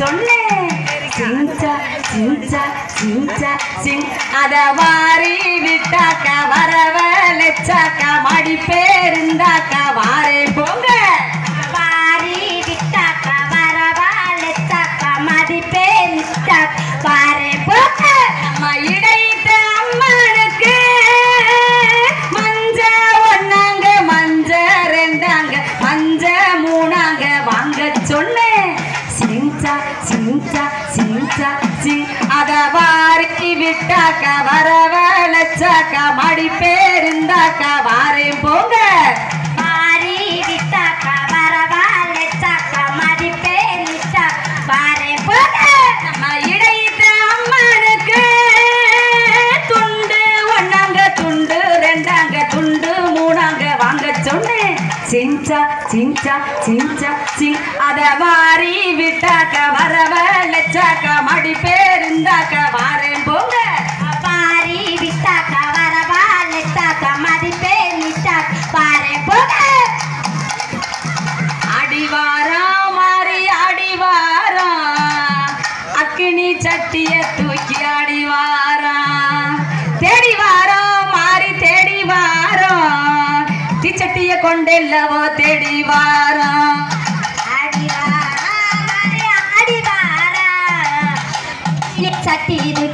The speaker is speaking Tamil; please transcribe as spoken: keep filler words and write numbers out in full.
சொன்னேன் சிஞ்சா சிஞ்சா சிஞ்சா சிங் அத வாரி விட்டாக்கா வரவழைச்சாக்கா மடி பேருந்தாக்கா வாரே போங்க வாரி விட்டாக்கா வரவழைச்சாக்கா மடி பேருந்தாக்கா வாரே போங்க நம்ம இடைத்த அம்மனுக்கு மஞ்ச ஒன்னாங்க மஞ்ச ரெண்டாங்க மஞ்ச மூணாங்க வாங்க சொன்னேன் சிஞ்சா சிஞ்சா சிஞ்சா சிங் அத வாரி விட்டாக்கா வரவழைச்சாக்கா மடி பேருந்தாக்கா வாரே போங்க வாரி விட்டாக்கா வரவழைச்சாக்கா மடி பேருந்தா வாரே போங்க நம்ம இடைத்த அம்மனுக்கு துண்டு ஒன்னாங்க துண்டு ரெண்டாங்க துண்டு மூணாங்க வாங்க சொன்னேன் சிஞ்சா சிஞ்சா சிஞ்சா சிங் அத வாரி விட்டாக்கா வரவழைச்சாக்கா மடி பேருந்தாக்கா வாரேன் போங்க வாரி விட்டாக்கா வரவழைச்சாக்கா மடி பேருந்தாக்கா வாரேன் போங்க அடிவாரம் மாறி அடிவாரம் அக்கினி சட்டிய தூக்கி அடிவாரம் தேடி வாரம் மாறி தேடி வாரம் தீச்சட்டிய கொண்டெல்லவோ தேடி வாரம் சட்டி